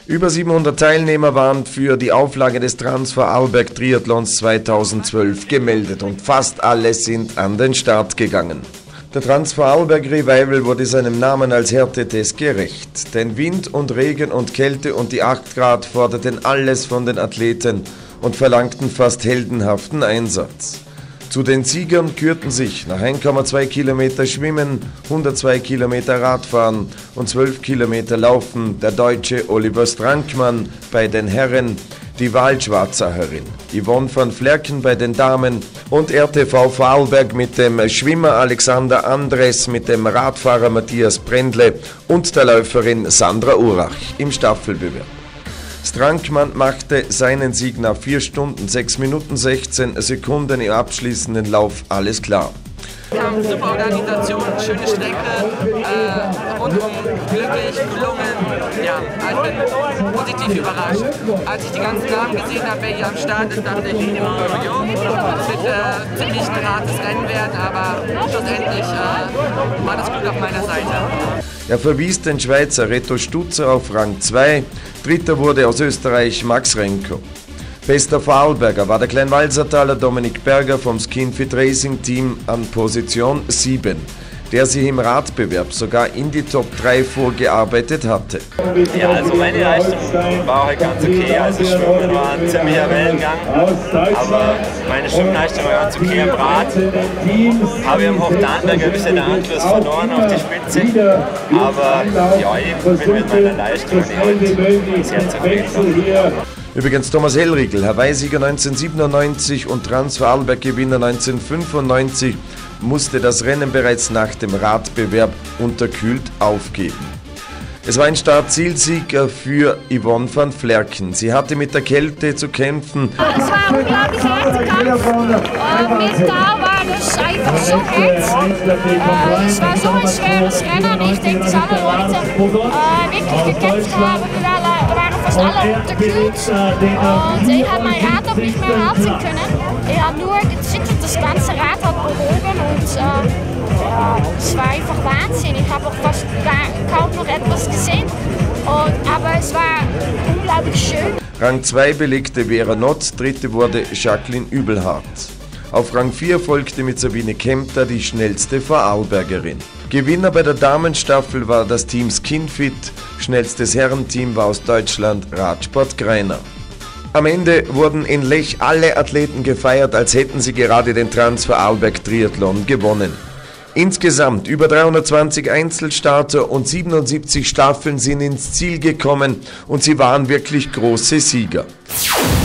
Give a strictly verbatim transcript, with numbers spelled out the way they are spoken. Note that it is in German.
Über siebenhundert Teilnehmer waren für die Auflage des Trans-Vorarlberg Triathlons zweitausendzwölf gemeldet und fast alle sind an den Start gegangen. Der Trans-Vorarlberg Revival wurde seinem Namen als Härtetest gerecht, denn Wind und Regen und Kälte und die acht Grad forderten alles von den Athleten und verlangten fast heldenhaften Einsatz. Zu den Siegern kürten sich nach eins Komma zwei Kilometer Schwimmen, hundertzwei Kilometer Radfahren und zwölf Kilometer Laufen der Deutsche Oliver Strankmann bei den Herren, die Wahlschwarzacherin Yvonne van Flerken bei den Damen und R T V Vorarlberg mit dem Schwimmer Alexander Andres, mit dem Radfahrer Matthias Brendle und der Läuferin Sandra Urach im Staffelbewerb. Strankmann machte seinen Sieg nach vier Stunden, sechs Minuten, sechzehn Sekunden im abschließenden Lauf alles klar. Wir haben super Organisation, schöne Strecke, äh, rundum glücklich, gelungen. Ja, ich bin positiv überrascht. Als ich die ganzen Namen gesehen habe, wer hier am Start ist, dachte ich, jo, es wird äh, ziemlich ein hartes Rennen werden, aber schlussendlich äh, war das Glück auf meiner Seite. Er verwies den Schweizer Reto Stutzer auf Rang zwei, dritter wurde aus Österreich Max Renko. Bester Vorarlberger war der Kleinwalsertaler Dominik Berger vom Skinfit Racing Team an Position sieben, der sich im Radbewerb sogar in die Top drei vorgearbeitet hatte. Ja, also meine Leistung war halt ganz okay, also Schwimmen war ein ziemlicher Wellengang, aber meine Schwimmleistung war ganz okay am Rad. Habe ich am Hochtarnberg ein bisschen den Anschluss verloren auf die Spitze, aber ja, ich bin mit meiner Leistung halt sehr zufrieden. Übrigens Thomas Hellriegel, Hawaii-Sieger neunzehnhundertsiebenundneunzig und Trans-Vorarlberg-Gewinner neunzehnhundertfünfundneunzig, musste das Rennen bereits nach dem Radbewerb unterkühlt aufgeben. Es war ein Start-Ziel-Sieg für Yvonne van Flerken. Sie hatte mit der Kälte zu kämpfen. Es war ein unglaublich harter Kampf. Äh, mental war es einfach so hart. Äh, es war so ein schweres Rennen. Ich denke, dass alle Leute äh, wirklich gekämpft haben. Wir waren fast alle unterkühlt. Und ich habe mein Rad auch nicht mehr halten können. Ich habe nur gezittert, das ganze Rad hat bewogen und äh, ja, es war einfach Wahnsinn. Ich habe auch fast gar, kaum noch etwas gesehen, und, aber es war unglaublich schön. Rang zwei belegte Vera Nott, dritte wurde Jacqueline Übelhardt. Auf Rang vier folgte mit Sabine Kempter die schnellste Vorarlbergerin. Gewinner bei der Damenstaffel war das Team Skinfit, schnellstes Herrenteam war aus Deutschland Radsport Greiner. Am Ende wurden in Lech alle Athleten gefeiert, als hätten sie gerade den Trans-Vorarlberg Triathlon gewonnen. Insgesamt über dreihundertzwanzig Einzelstarter und siebenundsiebzig Staffeln sind ins Ziel gekommen und sie waren wirklich große Sieger.